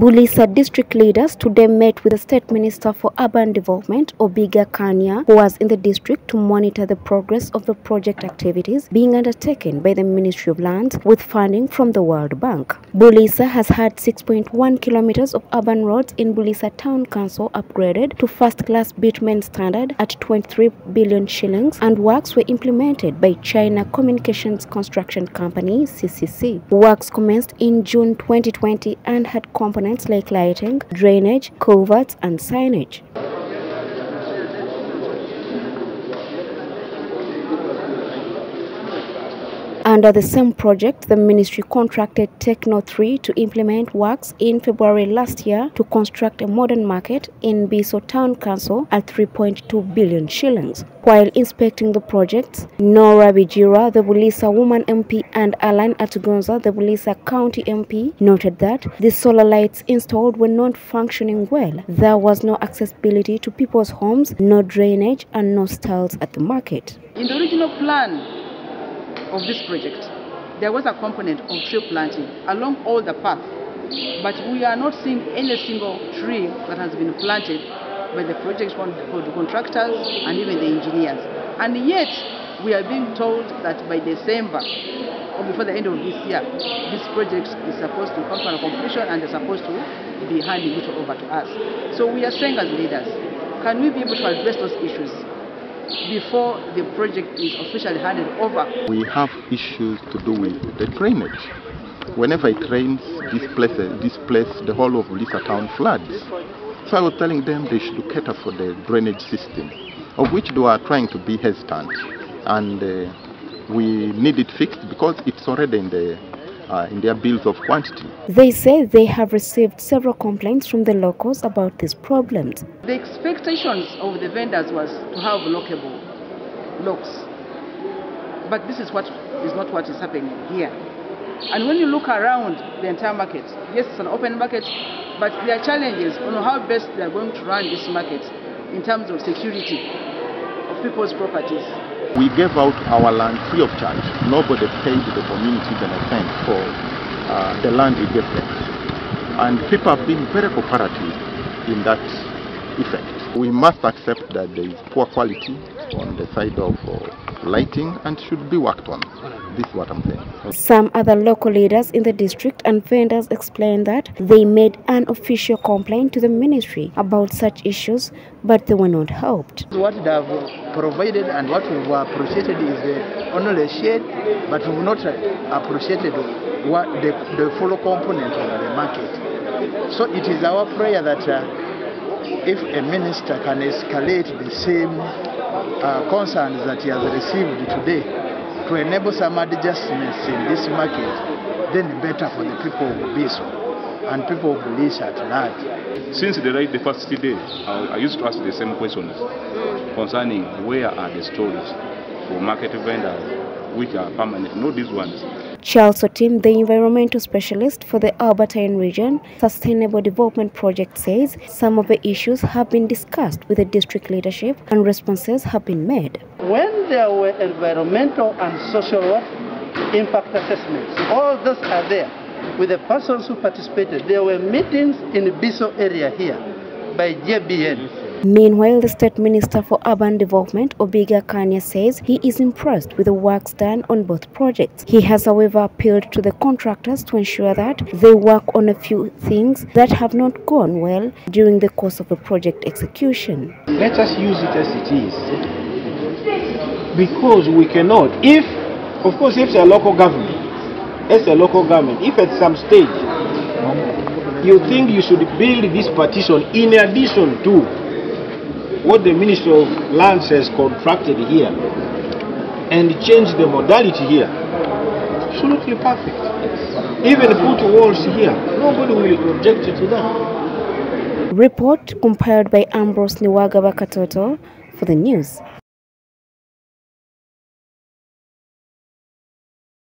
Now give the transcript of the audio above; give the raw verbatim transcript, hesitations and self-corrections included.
Bulisa district leaders today met with the State Minister for Urban Development, Obiga Kania, who was in the district to monitor the progress of the project activities being undertaken by the Ministry of Lands with funding from the World Bank. Bulisa has had six point one kilometers of urban roads in Bulisa Town Council upgraded to first-class bitumen standard at twenty-three billion shillings, and works were implemented by China Communications Construction Company, C C C. Works commenced in June twenty twenty and had components like lighting, drainage, culverts, and signage. Under the same project, the ministry contracted Techno three to implement works in February last year to construct a modern market in Biso Town Council at three point two billion shillings. While inspecting the projects, Nora Bijira, the Bulisa woman M P, and Alan Atugonza, the Bulisa County M P, noted that the solar lights installed were not functioning well. There was no accessibility to people's homes, no drainage, and no stalls at the market. In the original plan of this project, there was a component of tree planting along all the path, but we are not seeing any single tree that has been planted by the project contractors and even the engineers. And yet, we are being told that by December or before the end of this year, this project is supposed to come to a completion and they're supposed to be handing it over to us. So we are saying as leaders, can we be able to address those issues before the project is officially handed over? We have issues to do with the drainage. Whenever it rains, this place, this place the whole of Bulisa town floods. So I was telling them they should cater for the drainage system, of which they are trying to be hesitant. And uh, we need it fixed because it's already in the Uh, in their bills of quantity. They say they have received several complaints from the locals about these problems. The expectations of the vendors was to have lockable locks, but this is what is not what is happening here. And when you look around the entire market, yes, it's an open market, but there are challenges on how best they are going to run this market in terms of security of people's properties. We gave out our land free of charge. Nobody paid the community even a cent for uh, the land we gave them. And people have been very cooperative in that effect. We must accept that there is poor quality on the side of uh, lighting and should be worked on. This is what I'm saying. Some other local leaders in the district and vendors explained that they made an official complaint to the ministry about such issues, but they were not helped. What they have provided and what we've appreciated is uh, only a shade, but we've not appreciated what the, the full component of the market. So it is our prayer that uh, if a minister can escalate the same uh, concerns that he has received today to enable some adjustments in this market, then better for the people of Biso and people of Bulisa at large. Since the, right, the first day, I, I used to ask the same questions concerning where are the stores for market vendors which are permanent, not these ones. Charles Otim, the environmental specialist for the Albertine Region Sustainable Development Project, says some of the issues have been discussed with the district leadership and responses have been made. When there were environmental and social impact assessments, all those are there with the persons who participated. There were meetings in the Biso area here by J B N. Meanwhile, the State Minister for Urban Development, Obiga Kania, says he is impressed with the works done on both projects. He has, however, appealed to the contractors to ensure that they work on a few things that have not gone well during the course of the project execution. Let us use it as it is, because we cannot, if, of course, if it's a local government, as a local government, if at some stage you think you should build this partition in addition to what the Ministry of Lands has contracted here and change the modality here, absolutely perfect. Even put walls here, nobody will object to that. Report compiled by Ambrose Niwaga Bakatoto for the news.